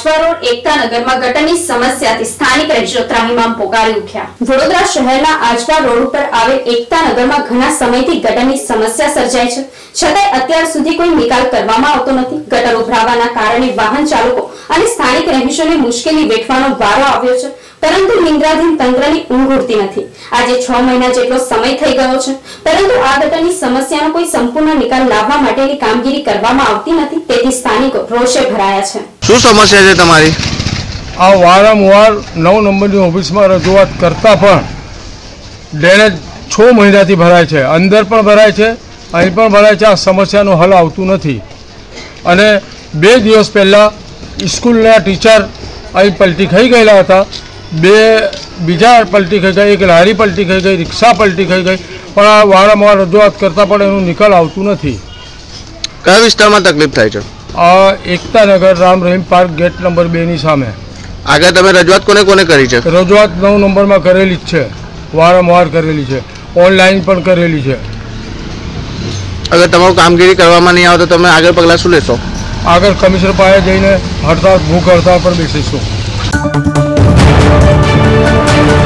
Ajwa road એકતા નગરમાં ગટરની સમસ્યાથી સ્થાનિક રહીશો ત્રાહિમામ પોકારી ઉઠ્યા। વડોદરા શહેરના આજવા રોડ ઉપર આવેલ એકતા નગરમાં ઘણા સમયથી ગટરની સમસ્યા સર્જાય છે, છતાંય અત્યાર સુધી કોઈ નિકાલ કરવામાં આવતો નથી। ગટર ઉભરાવાના કારણે વાહન ચાલકો અને સ્થાનિક રહીશોને મુશ્કેલી વેઠવાનો વારો આવ્યો છે, પરંતુ નિંદ્રાધીન તંત્રની ઊંઘ ઉડતી નથી। આજે 6 મહિના જેટલો સમય થઈ ગયો છે, પરંતુ આ ગટરની સમસ્યાનો કોઈ સંપૂર્ણ નિકાલ લાવવા માટેની કામગીરી કરવામાં આવતી નથી, તેથી સ્થાનિકો રોષે ભરાયા છે। શું સમસ્યા છે તમારી? આ વારંવાર 9 નંબરની ઓફિસમાં રજૂઆત કરતા પણ ડ્રેનેજ 6 મહિનાથી ભરાય છે, અંદર પણ ભરાય છે, અહીં પણ ભરાય છે। આ સમસ્યાનું હલ આવતું નથી અને 2 દિવસ પહેલાં સ્કૂલના ટીચર અહીં પલટી ખાઈ ગયેલા હતા। 2 બીજા પલટી ખાઈ ગઈ, એક લારી પલટી ખાઈ ગઈ, રિક્ષા પલટી ખાઈ ગઈ, પણ આ વારંવાર રજૂઆત કરતાં પણ એનું નિકાલ આવતું નથી। કયા વિસ્તારમાં તકલીફ થાય છે? આ Ekta Nagar Ram Rahim park gate number 2 ની સામે। આગળ તમે રજૂઆત કોને કોને કરી છે? રજૂઆત 9 નંબરમાં કરેલી જ છે, વારંવાર કરેલી છે, ઓનલાઈન પણ કરેલી છે। અગર તમારું કામગીરી કરવામાં નહીં આવે તો તમે આગળ પગલાં શું લેશો? આગળ કમિશનર પાસે જઈને હડતાળ ભૂખ હડતાળ પર બેસીશું।